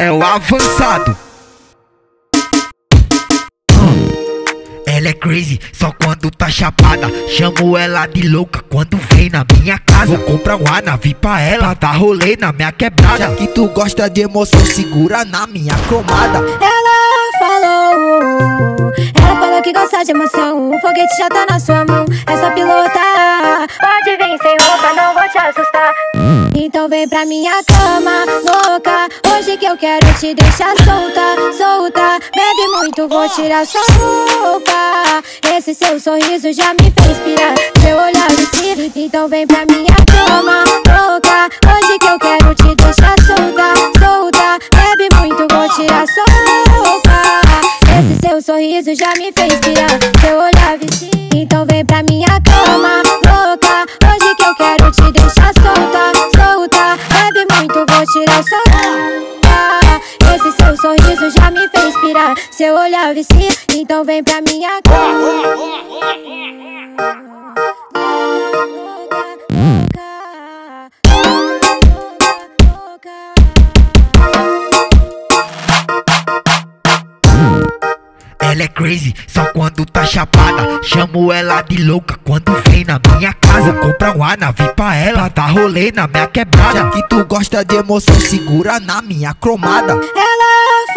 é o avançado. Ela é crazy só quando tá chapada. Chamo ela de louca quando vem na minha casa. Vou comprar uma nave pra ela, dar rolê na minha quebrada. Já que tu gosta de emoção, segura na minha cromada. Ela falou que gosta de emoção. O foguete já tá na sua mão, é só pilotar. Pode vir sem roupa, não vou te assustar. Então vem pra minha cama, louca. Hoje que eu quero te deixar solta, solta. Bebe muito, vou tirar sua roupa. Esse seu sorriso já me fez pirar. Seu olhar vicia, então vem pra minha cama, louca. Hoje que eu quero te deixar solta, solta. Bebe muito, vou tirar sua roupa. Esse seu sorriso já me fez pirar. Seu olhar vicia, então vem pra minha cama, louca. Hoje que eu quero te deixar solta, solta. Bebe muito, vou tirar sua roupa. Esse seu sorriso já me fez pirar. Seu olhar vicia, então vem pra minha cama. Ela é crazy só quando tá chapada. Chamo ela de louca quando vem na minha casa. Vou comprar uma nave pra ela, dar rolê na minha quebrada. Já que tu gosta de emoção, segura na minha cromada. Ela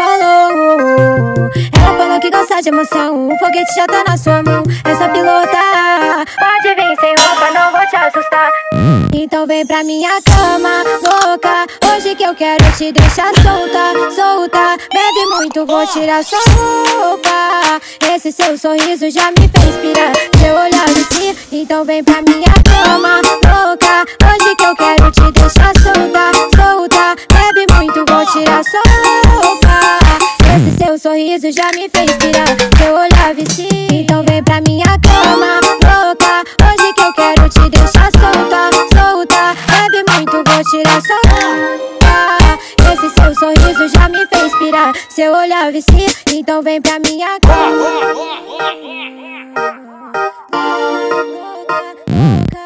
falou que gosta de emoção. O foguete já tá na sua mão, é só pilotar. Pode vir sem roupa, não vou te assustar. Então vem pra minha cama, louca. Hoje que eu quero te deixar solta, solta. Bebe muito, vou tirar sua roupa. Esse seu sorriso já me fez pirar. Seu olhar vicia, então vem pra minha cama, louca. Hoje que eu quero te deixar solta, solta. Bebe muito, vou tirar sua roupa. Esse seu sorriso já me fez pirar. Seu olhar vicia, então vem pra minha cama, louca. Hoje que eu quero te deixar solta, solta. Bebe muito, vou tirar sua roupa. Esse seu sorriso já me fez pirar. Seu olhar vicia, então vem pra minha cama.